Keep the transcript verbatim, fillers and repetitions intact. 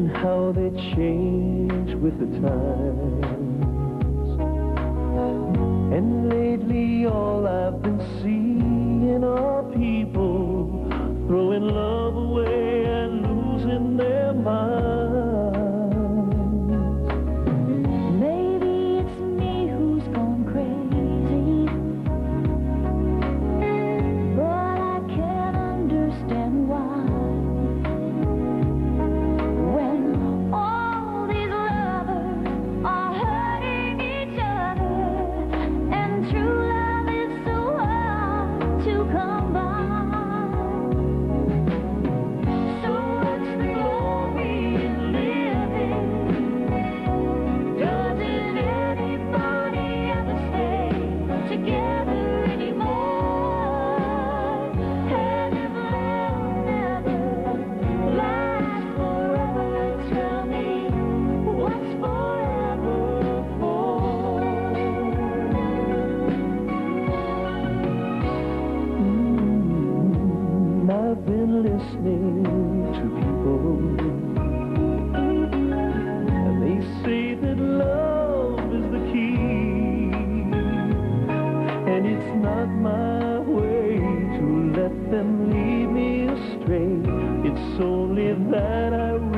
and how they change with the times. And lately all I've been seeing are people throwing love away and losing their minds. Maybe it's me who's gone crazy, but I can't understand why. When all these lovers are hurting each other, and true love is so hard to come by. I've been listening to people, and they say that love is the key, and it's not my way to let them lead me astray. It's only that I